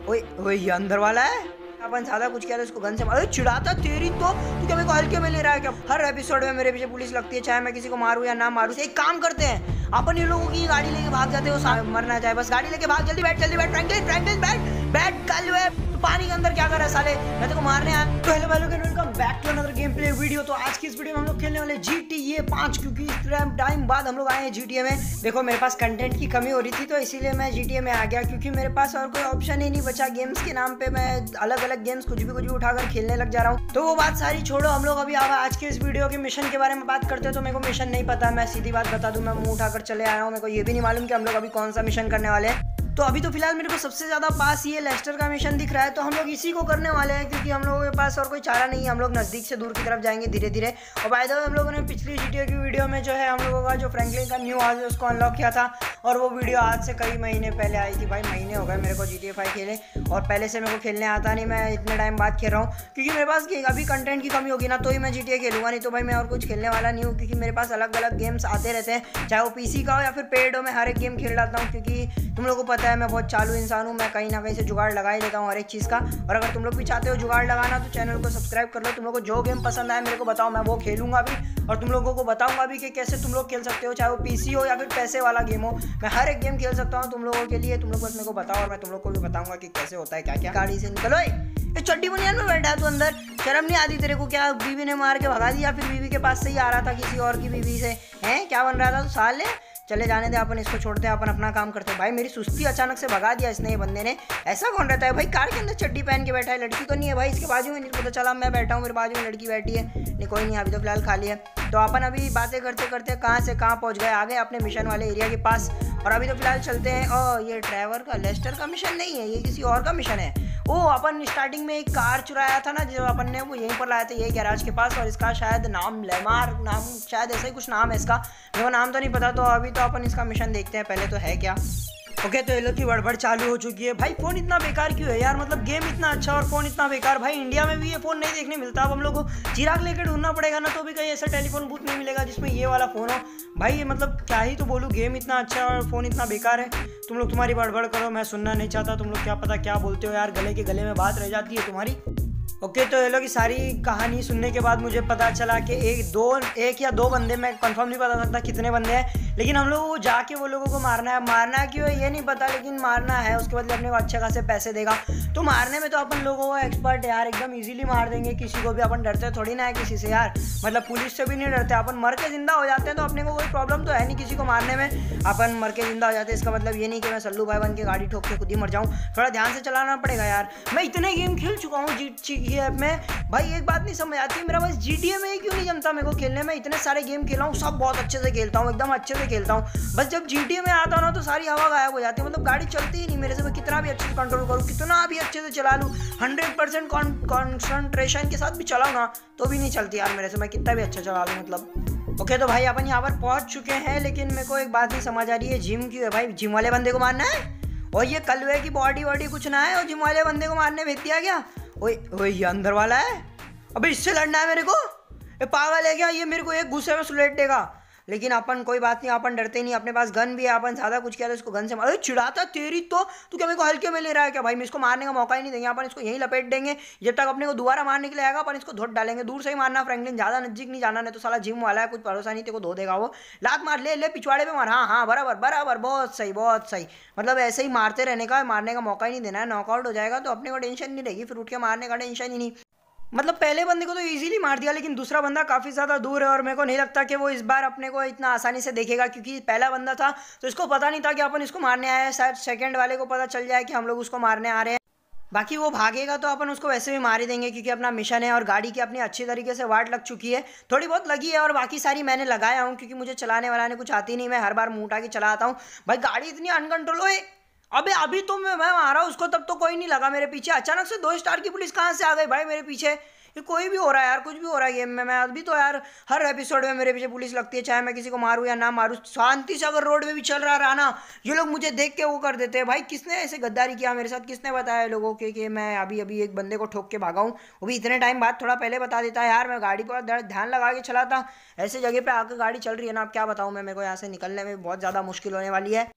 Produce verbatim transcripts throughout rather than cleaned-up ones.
ओए ओए ये अंदर वाला है। अपन ज्यादा कुछ किया तो इसको गन से मार। चिढ़ाता तेरी तो तू क्या मेरे को हल्के में ले रहा है क्या? हर एपिसोड में मेरे पीछे पुलिस लगती है, चाहे मैं किसी को मारूं या ना मारूं। एक काम करते हैं अपन, ये लोगों की गाड़ी लेके भाग जाते हो, मरना चाहे बस गाड़ी लेके भाग। जल्दी बैठ जल्दी बैठ फ्रैंकलिन फ्रैंकलिन बैठ बैठ। कल है पानी के अंदर क्या कर रहा है साले, मैं तेरे को मारने आया। तो हेलो भाई लोग, welcome back to another game play video. तो आज की इस वीडियो में हम लोग खेलने वाले जी टी ए पाँच, क्योंकि इस टाइम बाद हम लोग आए हैं जी टी ए में। देखो मेरे पास कंटेंट की कमी हो रही थी तो इसीलिए मैं जी टी ए में आ गया, क्योंकि मेरे पास और कोई ऑप्शन ही नहीं बचा। गेम्स के नाम पे मैं अलग अलग गेम्स कुछ भी कुछ भी उठाकर खेलने लग जा रहा हूँ। तो वो बात सारी छोड़ो, हम लोग अभी आज के इस वीडियो के मिशन के बारे में बात करते हैं। तो मेरे को मिशन नहीं पता, मैं सीधी बात बता दूं, मैं मुंह उठाकर चले आया हूँ। मेरे को ये भी नहीं मालूम कि हम लोग अभी कौन सा मिशन करने वाले हैं। तो अभी तो फिलहाल मेरे को सबसे ज्यादा पास ये लेस्टर का मिशन दिख रहा है, तो हम लोग इसी को करने वाले हैं, क्योंकि हम लोगों के पास और कोई चारा नहीं है। हम लोग नजदीक से दूर की तरफ जाएंगे धीरे धीरे। और बाय द वे हम लोगों ने पिछली जीटीए की वीडियो में जो है हम लोगों का जो फ्रैंकलिन का न्यू हाउस है उसको अनलॉक किया था, और वो वीडियो आज से कई महीने पहले आई थी। भाई महीने हो गए मेरे को जी टी ए फाइव खेले, और पहले से मेरे को खेलने आता नहीं। मैं इतने टाइम बाद खेल रहा हूँ क्योंकि मेरे पास अभी कंटेंट की कमी होगी ना, तो ही मैं जी टी ए खेलूंगा, नहीं तो भाई मैं और कुछ खेलने वाला नहीं हूँ। क्योंकि मेरे पास अलग अलग गेम्स आते रहते हैं, चाहे वो पीसी का हो या फिर पेड हो, मैं हर एक गेम खेल जाता हूँ। क्योंकि तुम लोगों को पता है मैं बहुत चालू इंसान हूँ, मैं कहीं ना कहीं से जुगाड़ लगा ही लेता हूँ हर एक चीज़ का। और अगर तुम लोग भी चाहते हो जुगाड़ लगाना तो चैनल को सब्सक्राइब कर लो। तुम लोग को जो गेम पसंद आए मेरे को बताओ, मैं वो खेलूंगा भी, और तुम लोगों को बताऊंगा भी कि कैसे तुम लोग खेल सकते हो, चाहे वो पीसी हो या फिर पैसे वाला गेम हो। मैं हर एक गेम खेल सकता हूँ तुम लोगों के लिए। तुम लोग बस मेरे को बताओ और मैं तुम लोग को भी बताऊंगा कि कैसे होता है क्या क्या। गाड़ी से निकलो, ये चड्डी बनियान में बैठा है तू अंदर, शर्म नहीं आती तेरे को? क्या बीवी ने मार के भगा दिया, फिर बीवी के पास से ही आ रहा था किसी और की बीवी से? हैं क्या बन रहा था तू साले? चले जाने दे, अपन इसको छोड़ते हैं, अपन अपना काम करते हैं। भाई मेरी सुस्ती अचानक से भगा दिया इसने, ये बंदे ने। ऐसा कौन रहता है भाई कार के अंदर चड्डी पहन के बैठा है? लड़की तो नहीं है भाई इसके बाजू में? नहीं पता चला मैं बैठा हूँ, मेरे बाजू में लड़की बैठी है। नहीं कोई नहीं, अभी तो फिलहाल खाली है। तो अपन अभी बातें करते करते कहाँ से कहाँ पहुँच गए, आ गए अपने मिशन वाले एरिया के पास। और अभी तो फिलहाल चलते हैं। ओ ये ड्राइवर का लेस्टर का मिशन नहीं है, ये किसी और का मिशन है। ओ अपन स्टार्टिंग में एक कार चुराया था ना जो अपन ने, वो यहीं पर लाया था ये गैराज के पास, और इसका शायद नाम लेमार नाम, शायद ऐसा ही कुछ नाम है इसका, मेरे को नाम तो नहीं पता। तो अभी तो अपन इसका मिशन देखते हैं पहले तो है क्या। ओके तो ये लोग की बड़बड़ चालू हो चुकी है। भाई फ़ोन इतना बेकार क्यों है यार? मतलब गेम इतना अच्छा और फ़ोन इतना बेकार। भाई इंडिया में भी ये फ़ोन नहीं देखने मिलता। अब हम लोग को चिराग लेकर ढूंढना पड़ेगा ना, तो भी कहीं ऐसा टेलीफोन बूथ नहीं मिलेगा जिसमें ये वाला फ़ोन हो। भाई ये मतलब क्या ही तो बोलूँ, गेम इतना अच्छा और फ़ोन इतना बेकार है। तुम लोग तुम्हारी बड़बड़ करो, मैं सुनना नहीं चाहता। तुम लोग क्या पता क्या बोलते हो यार, गले के गले में बात रह जाती है तुम्हारी। ओके okay, तो ये लोग की सारी कहानी सुनने के बाद मुझे पता चला कि एक दो एक या दो बंदे, मैं कंफर्म नहीं बता सकता कितने बंदे हैं, लेकिन हम लोगों को जाके वो लोगों को मारना है। मारना क्यों है ये नहीं पता, लेकिन मारना है। उसके बदले अपने को अच्छे खासे पैसे देगा। तो मारने में तो अपन लोगों को एक्सपर्ट है यार, एकदम इजीली मार देंगे किसी को भी। अपन डरते थोड़ी ना है किसी से यार, मतलब पुलिस से भी नहीं डरते। अपन मर के जिंदा हो जाते हैं तो अपने को कोई प्रॉब्लम तो है नहीं किसी को मारने में। अपन मर के जिंदा हो जाते हैं, इसका मतलब ये नहीं कि मैं सल्लू भाई बन के गाड़ी ठोक के खुद ही मर जाऊँ। थोड़ा ध्यान से चलाना पड़ेगा यार। मैं इतने गेम खेल चुका हूँ जी ऐप में, भाई एक बात नहीं समझ आती, मेरा बस जी टी ए में ही क्यों नहीं जमता मेरे को खेलने में। इतने सारे गेम खेला हूँ, सब बहुत अच्छे से खेलता हूँ, एकदम अच्छे से खेलता हूँ। बस जब जी टी ए में आता हूँ ना तो सारी हवा गायब हो जाती है। मतलब गाड़ी चलती ही नहीं मेरे से। मैं कितना भी अच्छे से कंट्रोल करूँ, कितना भी अच्छे से चला लूँ, हंड्रेड परसेंट कॉन्सेंट्रेशन के साथ भी चलाऊँ ना तो भी नहीं चलती यार मेरे से, मैं कितना भी अच्छा चला लूँ मतलब। ओके तो भाई अपन यहाँ पर पहुँच चुके हैं, लेकिन मेरे को एक बात नहीं समझ आ रही है, जिम क्यों है भाई? जिम वाले बंदे को मारना है? और ये कलवे की बॉडी वॉडी कुछ ना है और जिम वाले बंदे को मारने भेज दिया गया? ओए ओए ये अंदर वाला है। अबे इससे लड़ना है मेरे को? ये पागल है क्या? ये मेरे को एक गुस्से में सुलेट देगा। लेकिन अपन कोई बात नहीं, अपन डरते नहीं, अपने पास गन भी है। अपन ज़्यादा कुछ किया तो इसको गन से मार। चिढ़ाता तेरी तो तू क्या मेरे को हल्के में ले रहा है क्या? भाई मैं इसको मारने का मौका ही नहीं देंगे। अपन इसको यहीं लपेट देंगे, जब तक अपने को दोबारा मारने के लिए आएगा अपन इसको धोट डालेंगे। दूर से ही मारना फ्रैंकलिन, ज़्यादा नजदीक नहीं जाना, नहीं तो साला जिम वाला है, कुछ भरोसा नहीं, तेरे को धो देगा वो। लात मार, ले ले पिछवाड़े पे मार। हाँ हाँ बराबर बराबर, बहुत सही बहुत सही। मतलब ऐसे ही मारते रहने का, मारने का मौका ही नहीं देना है। नॉकआउट हो जाएगा तो अपने को टेंशन नहीं रहेगी, फिर उठ के मारने का टेंशन ही नहीं। मतलब पहले बंदे को तो इजीली मार दिया, लेकिन दूसरा बंदा काफ़ी ज़्यादा दूर है और मेरे को नहीं लगता कि वो इस बार अपने को इतना आसानी से देखेगा, क्योंकि पहला बंदा था तो इसको पता नहीं था कि अपन इसको मारने आए हैं। शायद सेकंड वाले को पता चल जाए कि हम लोग उसको मारने आ रहे हैं। बाकी वो भागेगा तो अपन उसको वैसे भी मार ही देंगे, क्योंकि अपना मिशन है और गाड़ी की अपनी अच्छी तरीके से वाट लग चुकी है। थोड़ी बहुत लगी है और बाकी सारी मैंने लगाया हूँ, क्योंकि मुझे चलाने वालाने कुछ आती नहीं, मैं हर बार मुँह उठा के चलाता हूँ। भाई गाड़ी इतनी अनकंट्रोल हो। अबे अभी तो मैं मैं मारा उसको, तब तो कोई नहीं लगा मेरे पीछे। अचानक से दो स्टार की पुलिस कहाँ से आ गई भाई मेरे पीछे? ये कोई भी हो रहा है यार, कुछ भी हो रहा है गेम में। मैं अभी तो यार हर एपिसोड में मेरे पीछे पुलिस लगती है, चाहे मैं किसी को मारूं या ना मारूं। शांति से अगर रोड पे भी चल रहा रहा ना, ये लोग मुझे देख के वो कर देते हैं। भाई किसने ऐसे गद्दारी किया मेरे साथ? किसने बताया लोगों के कि मैं अभी अभी एक बंदे को ठोक के भागा हूँ, वो भी इतने टाइम बाद? थोड़ा पहले बता देता है यार, मैं गाड़ी पर ध्यान लगा के चलाता। ऐसे जगह पर आकर गाड़ी चल रही है ना, अब क्या बताऊँ मैं, मेरे को यहाँ से निकलने में बहुत ज़्यादा मुश्किल होने वाली है।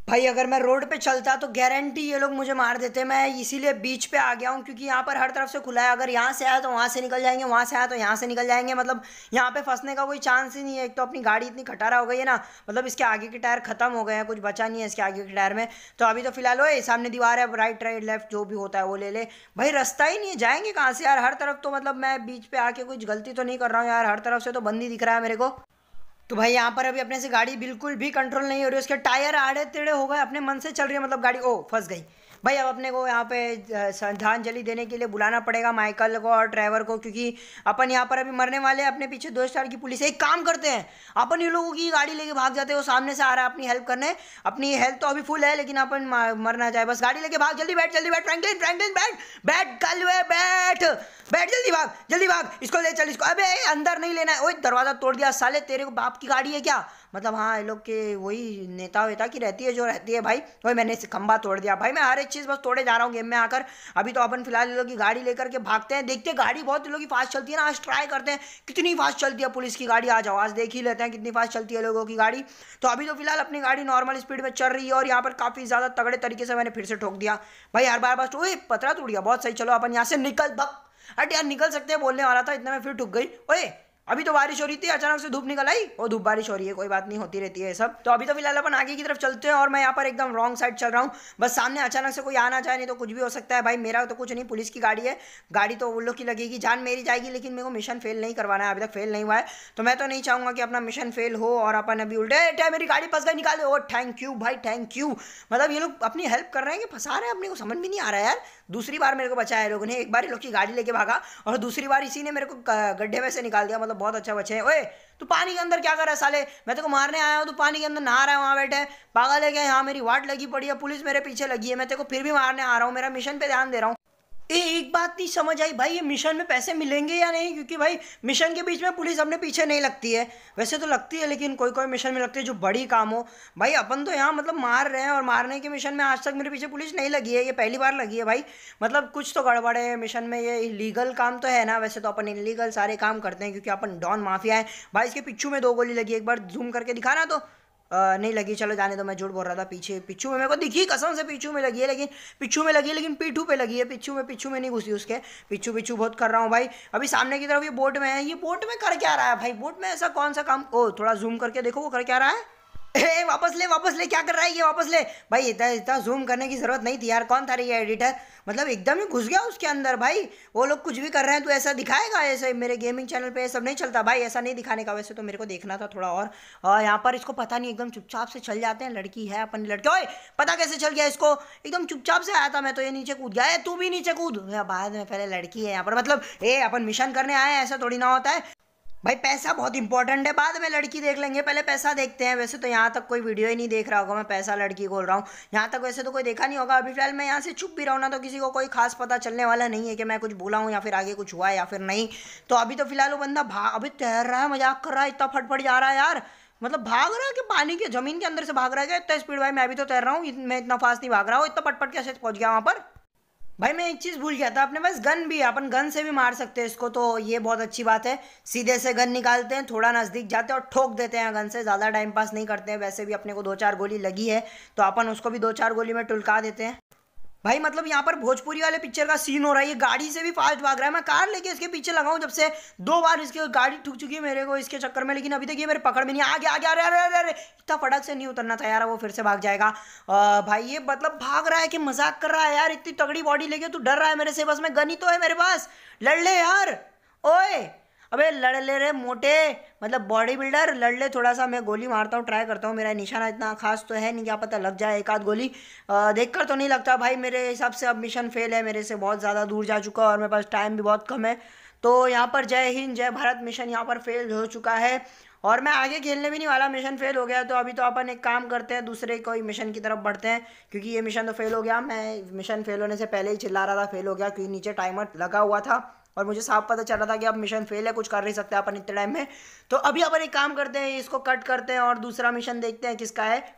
भाई अगर मैं रोड पे चलता तो गारंटी ये लोग मुझे मार देते। मैं इसीलिए बीच पे आ गया हूँ क्योंकि यहाँ पर हर तरफ से खुला है। अगर यहाँ से आया तो वहाँ से निकल जाएंगे, वहाँ से आया तो यहाँ से निकल जाएंगे। मतलब यहाँ पे फंसने का कोई चांस ही नहीं है। एक तो अपनी गाड़ी इतनी खटारा हो गई है ना, मतलब इसके आगे के टायर खत्म हो गए हैं, कुछ बचा नहीं है इसके आगे के टायर में। तो अभी तो फिलहाल वो सामने दीवार है, राइट राइट लेफ्ट जो भी होता है वो ले ले। भाई रास्ता ही नहीं है, जाएंगे कहाँ से यार? हर तरफ तो मतलब मैं बीच पे आके कुछ गलती तो नहीं कर रहा हूँ यार, हर तरफ से तो बंद ही दिख रहा है मेरे को। तो भाई यहाँ पर अभी अपने से गाड़ी बिल्कुल भी कंट्रोल नहीं हो रही, उसके टायर आड़े टेढ़े हो गए, अपने मन से चल रही है मतलब गाड़ी। ओ फंस गई भाई। अब अपने को यहाँ पे अ, श्रद्धांजलि देने के लिए बुलाना पड़ेगा माइकल को और ड्राइवर को, क्योंकि अपन यहाँ पर अभी मरने वाले हैं। अपने पीछे दो स्टार की पुलिस है। एक काम करते हैं, अपन ये लोगों की गाड़ी लेके भाग जाते हैं। वो सामने से आ रहा है अपनी हेल्प करने। अपनी हेल्थ तो अभी फुल है लेकिन अपन मा- मरना चाहे, बस गाड़ी लेके भाग। जल्दी बैठ, जल्दी बैठ फ्रैंकलिन, फ्रैंकलिन बैठ, बैठ कल हुए बैठ, बैठ जल्दी भाग, जल्दी भाग। इसको ले चल, इसको। अबे अंदर नहीं लेना है। ओए दरवाजा तोड़ दिया साले, तेरे को बाप की गाड़ी है क्या? मतलब हाँ, ये लोग के वही नेता वेता की रहती है जो रहती है भाई। वही मैंने इसे खंबा तोड़ दिया भाई। मैं हर एक चीज़ बस तोड़े जा रहा हूँ गेम में आकर। अभी तो अपन फिलहाल ये लोग की गाड़ी लेकर के भागते हैं। देखते हैं गाड़ी बहुत लोगों की फास्ट चलती है ना, आज ट्राई करते हैं कितनी फास्ट चलती है पुलिस की गाड़ी। आ जाओ आज देख ही लेते हैं कितनी फास्ट चलती है लोगों की गाड़ी। तो अभी तो फिलहाल अपनी गाड़ी नॉर्मल स्पीड में चल रही है और यहाँ पर काफ़ी ज़्यादा तगड़े तरीके से मैंने फिर से ठोक दिया भाई। हर बार बस ओए पतरा टूट गया, बहुत सही। चलो अपन यहाँ से निकल भग। अरे यार निकल सकते हैं बोलने वाला था, इतना में फिर ठुक गई। ओए अभी तो बारिश हो रही थी, अचानक से धूप निकल आई। वो धूप बारिश हो रही है, कोई बात नहीं, होती रहती है ये सब। तो अभी तो फिलहाल अपन आगे की तरफ चलते हैं और मैं यहाँ पर एकदम रॉन्ग साइड चल रहा हूँ। बस सामने अचानक से कोई आना चाहे, नहीं तो कुछ भी हो सकता है भाई। मेरा तो कुछ नहीं, पुलिस की गाड़ी है, गाड़ी तो उन लोग की लगेगी, जान मेरी जाएगी। लेकिन मेरे को मिशन फेल नहीं करवाना है, अभी तक फेल नहीं हुआ है। तो मैं तो नहीं चाहूँगा कि अपना मिशन फेल हो और अपन अभी उल्टे मेरी गाड़ी फंस गई, निकाल दो। ओ थैंक यू भाई, थैंक यू। मतलब ये लोग अपनी हेल्प कर रहे हैं कि फंसा रहे हैं अपने को, समझ भी नहीं आ रहा है यार। दूसरी बार मेरे को बचाया लोगों ने। एक बार ये लोग की गाड़ी लेके भागा और दूसरी बार इसी ने मेरे को गड्ढे में से निकाल दिया। मतलब बहुत अच्छा बचे। ओए तू पानी के अंदर क्या कर रहा है साले? मैं तेरे को मारने आया हूँ, तू पानी के अंदर नहा रहा है वहाँ बैठे, पागल है क्या? यहाँ मेरी वाट लगी पड़ी है, पुलिस मेरे पीछे लगी है, मैं तेरे को फिर भी मारने आ रहा हूँ, मेरा मिशन पे ध्यान दे रहा हूँ। ए एक बात नहीं समझ आई भाई, ये मिशन में पैसे मिलेंगे या नहीं? क्योंकि भाई मिशन के बीच में पुलिस अपने पीछे नहीं लगती है। वैसे तो लगती है लेकिन कोई कोई मिशन में लगती है जो बड़ी काम हो। भाई अपन तो यहाँ मतलब मार रहे हैं और मारने के मिशन में आज तक मेरे पीछे पुलिस नहीं लगी है, ये पहली बार लगी है भाई। मतलब कुछ तो गड़बड़ है मिशन में। ये इलीगल काम तो है ना? वैसे तो अपन इलीगल सारे काम करते हैं क्योंकि अपन डॉन माफिया है भाई। इसके पिच्छू में दो गोली लगी, एक बार जूम करके दिखाना तो। अ, नहीं लगी, चलो जाने दो, मैं झूठ बोल रहा था। पीछे पिच्छू में मेरे को दिखी, कसम से पिच्छू में लगी है, लेकिन पिच्छू में लगी है लेकिन पीठू पे लगी है। पिच्छू में पिच्छू में नहीं घुसी उसके। पिच्छू पिच्छू बहुत कर रहा हूँ भाई। अभी सामने की तरफ ये बोट में है, ये बोट में कर क्या रहा है भाई? बोट में ऐसा कौन सा काम? ओ थोड़ा जूम करके देखो वो कर क्या रहा है। ए वापस ले, वापस ले, क्या कर रहा है ये? वापस ले भाई। इतना इतना जूम करने की जरूरत नहीं थी यार। कौन था ये एडिटर? मतलब एकदम ही घुस गया उसके अंदर भाई। वो लोग कुछ भी कर रहे हैं तो ऐसा दिखाएगा? ऐसे मेरे गेमिंग चैनल पे ये सब नहीं चलता भाई, ऐसा नहीं दिखाने का। वैसे तो मेरे को देखना था थोड़ा और। और यहाँ पर इसको पता नहीं, एकदम चुपचाप से चल जाते हैं। लड़की है अपन लड़के। ओए पता कैसे चल गया इसको? एकदम चुपचाप से आया था मैं तो, ये नीचे कूद गया। तू भी नीचे कूद बाद में, पहले लड़की है यहाँ पर। मतलब ए अपन मिशन करने आए हैं, ऐसा थोड़ी ना होता है भाई। पैसा बहुत इंपॉर्टेंट है, बाद में लड़की देख लेंगे, पहले पैसा देखते हैं। वैसे तो यहाँ तक कोई वीडियो ही नहीं देख रहा होगा, मैं पैसा लड़की बोल रहा हूँ। यहाँ तक वैसे तो कोई देखा नहीं होगा। अभी फिलहाल मैं यहाँ से चुप भी रहूँ ना तो किसी को कोई खास पता चलने वाला नहीं है कि मैं कुछ बोला हूँ या फिर आगे कुछ हुआ है या फिर नहीं। तो अभी तो फिलहाल वो बंदा भा अभी तैर रहा है, मजाक कर रहा है, इतना फटफट जा रहा है यार। मतलब भाग रहा है कि पानी के जमीन के अंदर से भाग रहा है क्या इतना स्पीड? भाई मैं भी तो तैर रहा हूँ, मैं इतना फास्ट नहीं भाग रहा हूँ। इतना पटपट कैसे पहुँच गया वहाँ पर? भाई मैं एक चीज़ भूल गया था, अपने पास गन भी है, अपन गन से भी मार सकते हैं इसको। तो ये बहुत अच्छी बात है। सीधे से गन निकालते हैं, थोड़ा नज़दीक जाते हैं और ठोक देते हैं गन से। ज़्यादा टाइम पास नहीं करते हैं। वैसे भी अपने को दो चार गोली लगी है तो अपन उसको भी दो चार गोली में टुलका देते हैं भाई। मतलब यहाँ पर भोजपुरी वाले पिक्चर का सीन हो रहा है। ये गाड़ी से भी फास्ट भाग रहा है, मैं कार लेके इसके पीछे लगाऊं जब से, दो बार इसकी गाड़ी ठुक चुकी है मेरे को इसके चक्कर में। लेकिन अभी तक ये मेरे पकड़ में नहीं आ गया। आ गया अरे अरे अरे अरे इतना फटक से नहीं उतरना था यार, वो फिर से भाग जाएगा। आ, भाई ये मतलब भाग रहा है कि मजाक कर रहा है यार? इतनी तगड़ी बॉडी लेके तू डर रहा है मेरे से? बस मैं गन ही तो है मेरे पास, लड़ ले यार। ओए अबे लड़ ले रे मोटे, मतलब बॉडी बिल्डर, लड़ ले थोड़ा सा। मैं गोली मारता हूँ, ट्राई करता हूँ। मेरा निशाना इतना खास तो है नहीं, क्या पता लग जाए एक आध गोली। देखकर तो नहीं लगता भाई। मेरे हिसाब से अब मिशन फेल है, मेरे से बहुत ज़्यादा दूर जा चुका और मेरे पास टाइम भी बहुत कम है। तो यहाँ पर जय हिंद जय भारत, मिशन यहाँ पर फेल हो चुका है और मैं आगे खेलने भी नहीं वाला। मिशन फेल हो गया तो अभी तो अपन एक काम करते हैं, दूसरे कोई मिशन की तरफ बढ़ते हैं क्योंकि ये मिशन तो फेल हो गया। मैं मिशन फेल होने से पहले ही चिल्ला रहा था फेल हो गया, क्योंकि नीचे टाइमर लगा हुआ था और मुझे साफ पता चल रहा था कि अब मिशन फेल है, कुछ कर नहीं सकते अपन इतने टाइम में। तो अभी अपन एक काम करते हैं, इसको कट करते हैं और दूसरा मिशन देखते हैं किसका है।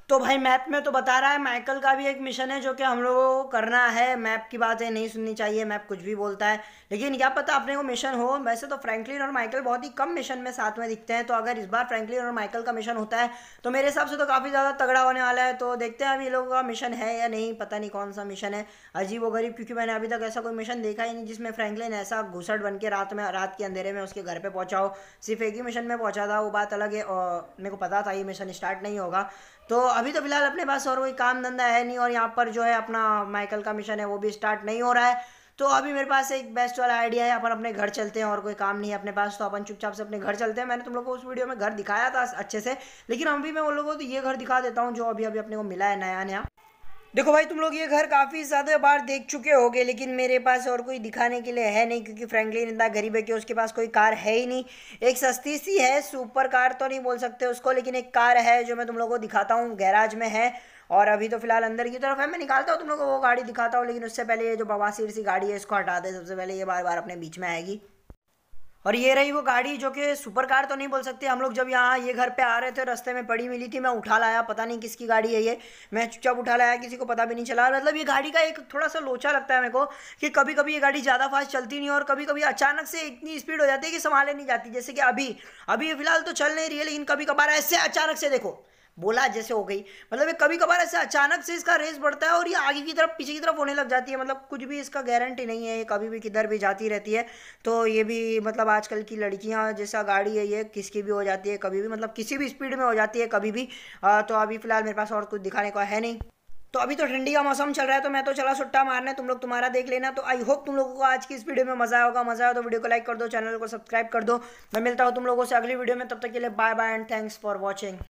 तो भाई मैप में तो बता रहा है माइकल का भी एक मिशन है जो कि हम लोगों को करना है। मैप की बातें नहीं सुननी चाहिए, मैप कुछ भी बोलता है, लेकिन क्या पता अपने को मिशन हो। वैसे तो फ्रैंकलिन और माइकल बहुत ही कम मिशन में साथ में दिखते हैं, तो अगर इस बार फ्रैंकलिन और माइकल का मिशन होता है तो मेरे हिसाब से तो काफ़ी ज़्यादा तगड़ा होने वाला है। तो देखते हैं अभी ये लोगों का मिशन है या नहीं, पता नहीं कौन सा मिशन है, अजीब व गरीब, क्योंकि मैंने अभी तक ऐसा कोई मिशन देखा ही नहीं जिसमें फ्रैंकलिन ऐसा घुसट बन के रात में रात के अंधेरे में उसके घर पे पहुंचा हो। सिर्फ एक ही मिशन में पहुंचा था, वो बात अलग है, और मेरे को पता था ये मिशन स्टार्ट नहीं होगा। तो अभी तो फिलहाल अपने पास और कोई काम धंधा है नहीं, और यहाँ पर जो है अपना माइकल का मिशन है वो भी स्टार्ट नहीं हो रहा है। तो अभी मेरे पास एक बेस्ट वाला आइडिया है, अपन अपने घर चलते हैं, और कोई काम नहीं है अपने पास, तो अपन चुपचाप से अपने घर चलते हैं। मैंने तुम लोगों को उस वीडियो में घर दिखाया था अच्छे से, लेकिन अभी मैं उन लोगों को तो ये घर दिखा देता हूँ जो अभी अभी अपने को मिला है नया नया। देखो भाई, तुम लोग ये घर काफ़ी ज़्यादा बार देख चुके होगे, लेकिन मेरे पास और कोई दिखाने के लिए है नहीं, क्योंकि फ्रैंकलिन इतना गरीब है कि उसके पास कोई कार है ही नहीं। एक सस्ती सी है, सुपर कार तो नहीं बोल सकते उसको, लेकिन एक कार है जो मैं तुम लोगों को दिखाता हूँ, गैराज में है। और अभी तो फिलहाल अंदर की तरफ है, मैं निकालता हूँ तुम लोगों को वो गाड़ी दिखाता हूँ, लेकिन उससे पहले ये जो बवासीर सी गाड़ी है इसको हटा दे सबसे पहले, ये बार बार अपने बीच में आएगी। और ये रही वो गाड़ी जो कि सुपर कार तो नहीं बोल सकते। हम लोग जब यहाँ ये घर पे आ रहे थे रास्ते में पड़ी मिली थी, मैं उठा लाया, पता नहीं किसकी गाड़ी है ये, मैं चुपचाप उठा लाया, किसी को पता भी नहीं चला। मतलब ये गाड़ी का एक थोड़ा सा लोचा लगता है मेरे को कि कभी कभी ये गाड़ी ज़्यादा फास्ट चलती नहीं, और कभी कभी अचानक से इतनी स्पीड हो जाती है कि संभाले नहीं जाती। जैसे कि अभी अभी फिलहाल तो चल नहीं रही है, लेकिन कभी कभार ऐसे अचानक से देखो बोला जैसे हो गई, मतलब ये कभी कभार ऐसे अचानक से इसका रेस बढ़ता है और ये आगे की तरफ पीछे की तरफ होने लग जाती है। मतलब कुछ भी इसका गारंटी नहीं है, ये कभी भी किधर भी जाती रहती है। तो ये भी मतलब आजकल की लड़कियां जैसा गाड़ी है ये किसकी भी हो जाती है कभी भी, मतलब किसी भी स्पीड में हो जाती है कभी भी। आ, तो अभी फिलहाल मेरे पास और कुछ दिखाने को है नहीं। तो अभी तो ठंडी का मौसम चल रहा है, तो मैं तो चला सुट्टा मारने, तुम लोग तुम्हारा देख लेना। तो आई होप तुम लोगों को आज की इस वीडियो में मजा आया होगा। मजा आया तो वीडियो को लाइक कर दो, चैनल को सब्सक्राइब कर दो। मैं मिलता हूँ तुम लोगों से अगली वीडियो में, तब तक के लिए bye bye and thanks for watching.